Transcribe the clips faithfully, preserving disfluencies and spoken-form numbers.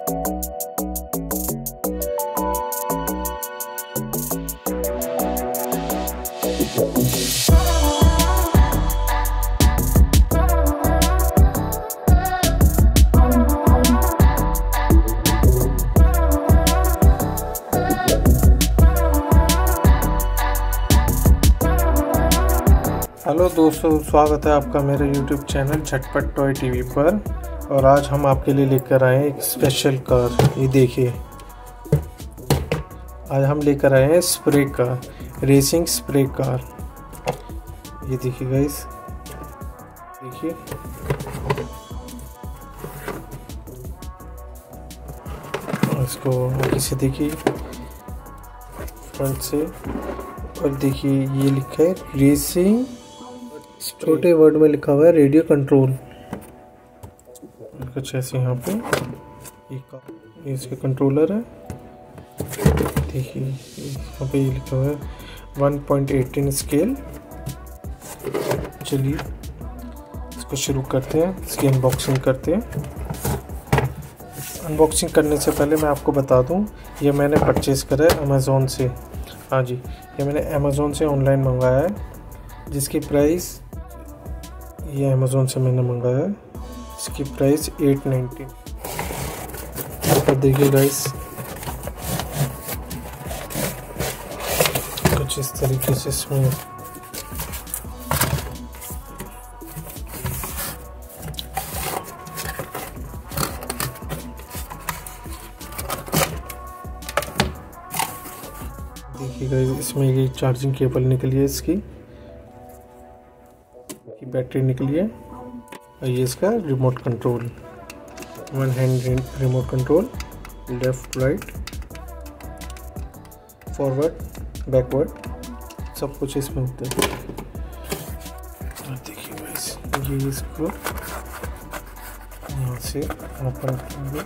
Hello दोस्तों, स्वागत है आपका मेरे YouTube channel Jhatpat toy TV पर। और आज हम आपके लिए लेकर आए हैं एक स्पेशल कार। ये देखिए, आज हम लेकर आए हैं spray car, racing spray car. ये देखिए गाइस, देखिए इसको आगे से देखिए, फ्रंट से। और देखिए ये लिखा है रेसिंग, छोटे वर्ड में लिखा हुआ है रेडियो कंट्रोल। कुछ ऐसे यहाँ पे ये इसका कंट्रोलर है। देखिए यहाँ पे ये लिखा हुआ है वन पॉइंट एटीन स्केल। चलिए इसको शुरू करते हैं, इसकी अनबॉक्सिंग करते हैं। अनबॉक्सिंग करने से पहले मैं आपको बता दूं, ये मैंने परचेज़ करा है अमेज़ोन से। हाँ जी, ये मैंने अमेज़ोन से ऑनलाइन मंगाया है, जिसकी प्राइस, ये अमेज़ोन से मैंने मंगाया है, इसकी प्राइस एट नाइन्टी। और देखिए गाइस, कुछ इस तरीके से इसमें देखिए गाइस, इसमें ये चार्जिंग केबल निकली है, इसकी की बैटरी निकली है। और ये इसका remote control, one hand remote control, left right forward backward, सब कुछ इसमें होता है। और देखिए गाइस, ये इसको यहाँ से ओपन करेंगे।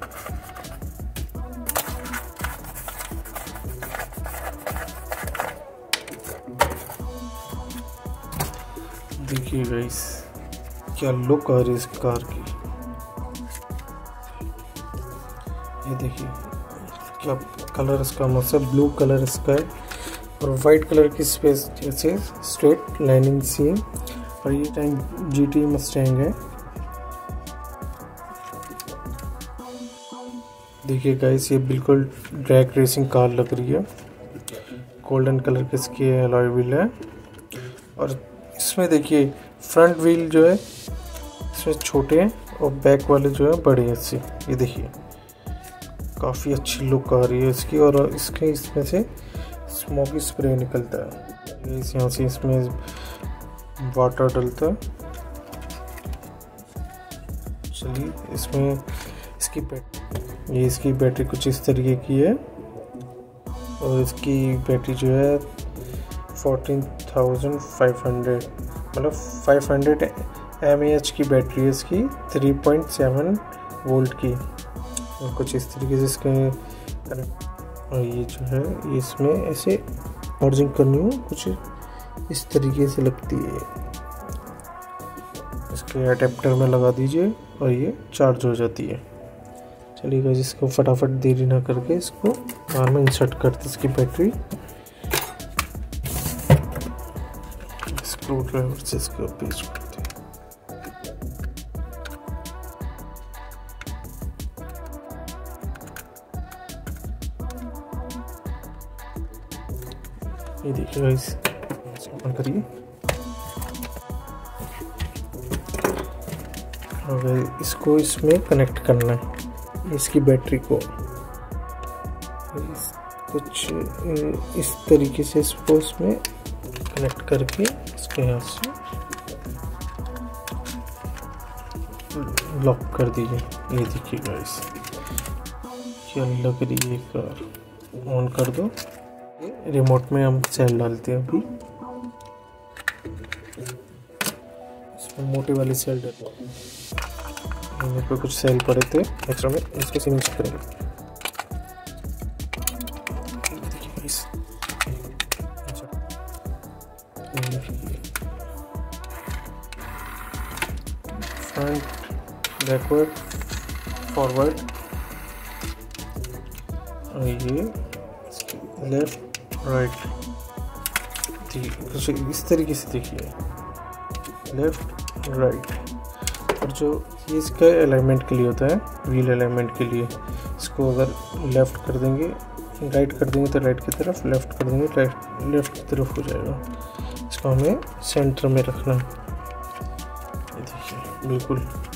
देखिए गाइस, क्या लुक आ रही है इस कार की। ये देखिए क्या कलर इसका, मतलब ब्लू कलर इसका है, और वाइट कलर की स्पेस जैसे स्ट्रेट लाइनिंग सी है। और ये टाइम जीटी मस्टैंग है। देखिए गाइस, ये बिल्कुल ड्रैग रेसिंग कार लग रही है। गोल्डन कलर की इसकी अलॉय व्हील है। और इसमें देखिए फ्रंट व्हील जो है इसमें छोटे हैं, और बैक वाले जो है बड़े हैं इससे। ये देखिए काफ़ी अच्छी लुक आ रही है इसकी। और इसके इसमें से स्मोकी स्प्रे निकलता है। इस यहाँ से इसमें वाटर डलता है। चलिए इसमें इसकी बैटरी, ये इसकी बैटरी कुछ इस तरीके की है। और इसकी बैटरी जो है फोर्टीन थाउजेंड फाइव हंड्रेड, मतलब five hundred m A h की बैटरी है इसकी, थ्री पॉइंट सेवन वोल्ट की। और कुछ इस तरीके से इसके कनेक्ट। और ये जो है, ये इसमें ऐसे चार्जिंग करनी हो कुछ इस तरीके से लगती है। इसके अडेप्टर में लगा दीजिए और ये चार्ज हो जाती है। चलिए गाइस, इसको फटाफट देरी ना करके इसको कार में इंसर्ट करते इसकी बैटरी। स्क्रू ड्राइवर से इसको पेस्ट करते हैं। ये देखिए गाइस, इसको ओपन करिए। और इसको इसमें कनेक्ट करना है, इसकी बैटरी को इस, कुछ इस तरीके से इसको इसमें कनेक्ट करके इसके यहाँ से लॉक कर दीजिए। ये देखिए गाइस, क्या लग रही है कार। ऑन कर दो। रिमोट में हम सेल डालते हैं। अभी इसमें मोटे वाली सेल डालते हैं। मेरे पे कुछ सेल पड़े थे एक्स्ट्रा में, इसको सीमेंट करेंगे। फ्रंट, बैकवर्ड, फॉरवर्ड, और ये लेफ्ट राइट, कुछ इस तरीके से देखिए, लेफ्ट राइट। और जो ये इसका अलाइनमेंट के लिए होता है, व्हील अलाइनमेंट के लिए, इसको अगर लेफ़्ट कर देंगे, राइट कर देंगे तो राइट की तरफ, लेफ़्ट कर देंगे लेफ्ट लेफ्ट की तरफ हो जाएगा। इसको हमें सेंटर में रखना है, ये देखिए बिल्कुल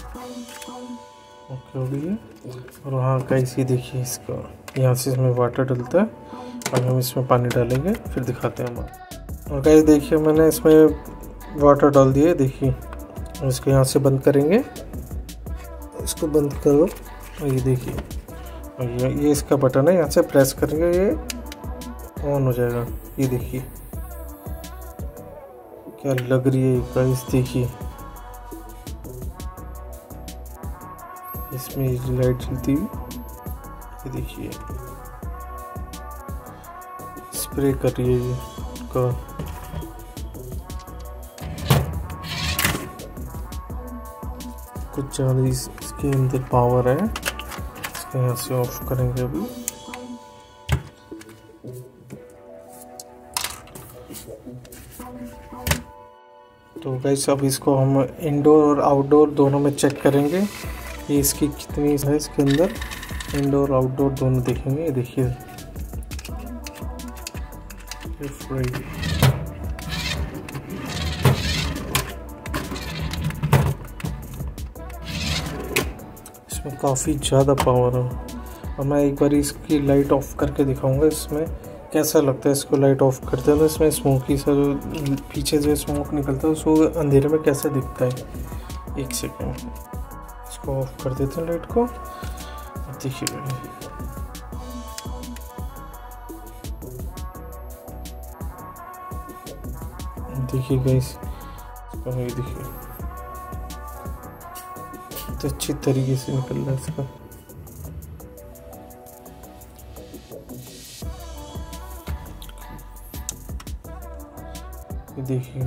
ओके हो गई है। और वहाँ का इसी देखिए, इसका यहाँ से इसमें वाटर डलता है और हम इसमें पानी डालेंगे, फिर दिखाते हैं हम। और गाइस देखिए मैंने इसमें वाटर डाल दिया, देखिए इसको यहाँ से बंद करेंगे, इसको बंद करो और ये देखिए, और ये ये इसका बटन है, यहाँ से प्रेस करेंगे ये ऑन हो जाएगा। ये देखिए क्या लग रही है गाइस, देखिए इसमें लाइट जलती हुई, ये देखिए स्प्रे कर रही है ये का। कुछ ज़्यादा इसके अंदर पावर है, इसको यहाँ से ऑफ करेंगे अभी। तो गाइस अब इसको हम इंडोर और आउटडोर दोनों में चेक करेंगे, ये इसकी कितनी है इसके अंदर, इंडोर आउटडोर दोनों देखेंगे। देखिए इसमें काफ़ी ज़्यादा पावर है। और मैं एक बार इसकी लाइट ऑफ करके दिखाऊंगा इसमें कैसा लगता है। इसको लाइट ऑफ करते हैं तो इसमें स्मोकी सा जो पीछे जो स्मोक निकलता है उसको अंधेरे में कैसे दिखता है। एक सेकेंड, इसको ऑफ कर देते हैं लाइट को। देखिए देखिए गाइस, ये देखिए तो अच्छी तरीके से निकल रहा है इसका। ये देखिए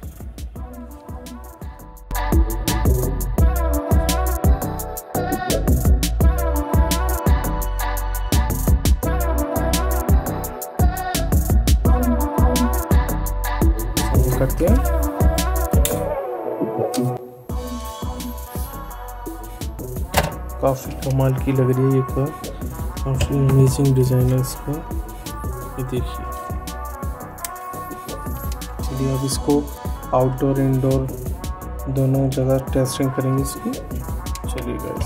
करते हैं। काफ़ी कमाल की लग रही है ये कार, काफ़ी अमेजिंग डिज़ाइन है इसका। ये देखिए, चलिए अब इसको आउटडोर इंडोर दोनों जगह टेस्टिंग करेंगे इसकी। चलिए गाइस,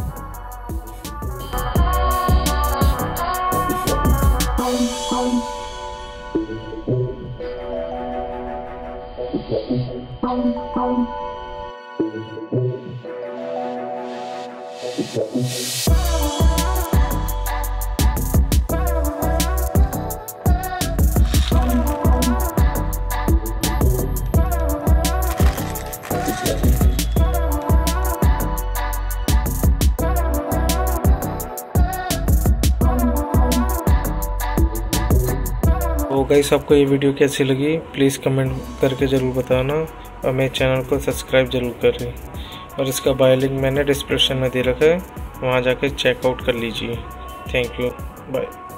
तो गाइस आपको ये वीडियो कैसी लगी प्लीज़ कमेंट करके ज़रूर बताना, और मेरे चैनल को सब्सक्राइब ज़रूर करें। और इसका बाय लिंक मैंने डिस्क्रिप्शन में दे रखा है, वहाँ जाकर चेकआउट कर लीजिए। Thank you, bye.